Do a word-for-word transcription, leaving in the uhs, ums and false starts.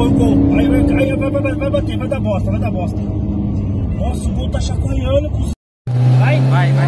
gol, gol. Aí, vai, aí vai, vai, vai, vai bater, vai dar bosta, vai dar bosta. Nossa, o gol tá chacoalhando, cuzão. Vai, vai, vai.